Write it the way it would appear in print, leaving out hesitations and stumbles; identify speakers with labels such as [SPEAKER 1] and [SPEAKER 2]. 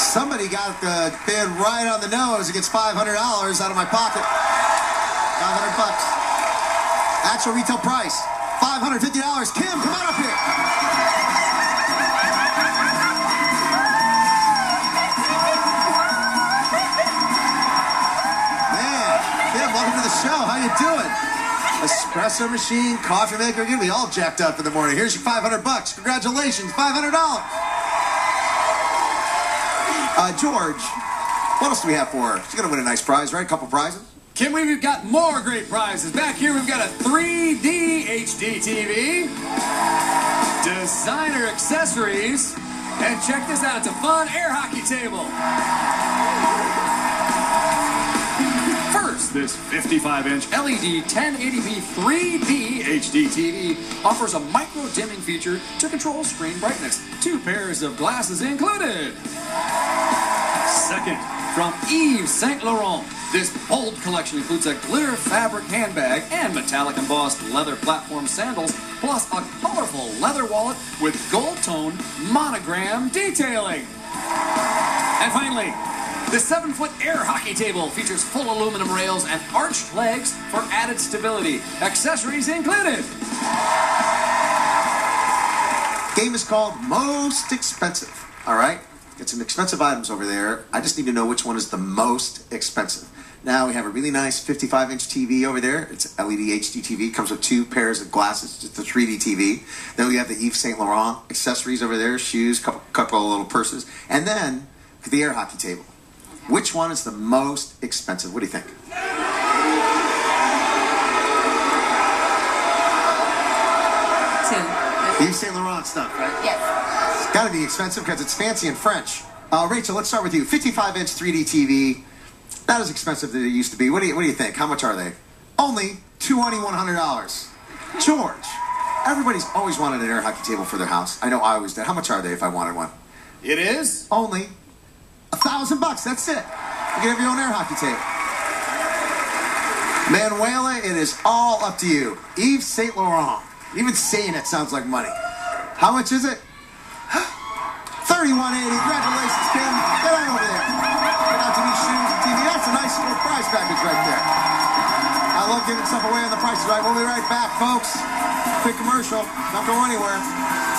[SPEAKER 1] Somebody got the bid right on the nose. It gets $500 out of my pocket. 500 bucks. Actual retail price, $550. Kim, come on up here. Man, Kim, welcome to the show. How you doing? Espresso machine, coffee maker, you're gonna be all jacked up in the morning. Here's your 500 bucks. Congratulations, $500. George, what else do we have for her? She's gonna win a nice prize, right? A couple prizes.
[SPEAKER 2] Kim, we've got more great prizes. Back here, we've got a 3D HD TV, designer accessories, and check this out, it's a fun air hockey table. First, this 55-inch LED 1080p 3D HD TV offers a micro-dimming feature to control screen brightness. 2 pairs of glasses included. Second, from Yves Saint Laurent, this bold collection includes a glitter fabric handbag and metallic embossed leather platform sandals, plus a colorful leather wallet with gold tone monogram detailing. And finally, the 7-foot air hockey table features full aluminum rails and arched legs for added stability. Accessories included.
[SPEAKER 1] Game is called Most Expensive. All right? Get some expensive items over there. I just need to know which one is the most expensive. Now we have a really nice 55-inch TV over there. It's LED HD TV. Comes with 2 pairs of glasses. It's a 3D TV. Then we have the Yves Saint Laurent accessories over there, shoes, couple of little purses, and then the air hockey table. Which one is the most expensive? What do you think?
[SPEAKER 3] 2.
[SPEAKER 1] Yves Saint Laurent stuff, right?
[SPEAKER 3] Yes.
[SPEAKER 1] It's got to be expensive because it's fancy and French. Rachel, let's start with you. 55-inch 3D TV. Not as expensive as it used to be. What do you think? How much are they? Only $2,100. George, everybody's always wanted an air hockey table for their house. I know I always did. How much are they if I wanted one?
[SPEAKER 2] It is
[SPEAKER 1] Only $1,000. That's it. You can have your own air hockey table. Manuela, it is all up to you. Yves Saint Laurent. Even saying it sounds like money. How much is it? $3,180. Congratulations, Kim. Get on over there. Get out to these shoes and TV. That's a nice little prize package right there. I love giving stuff away on The Price is Right. We'll be right back, folks. Quick commercial. Don't go anywhere.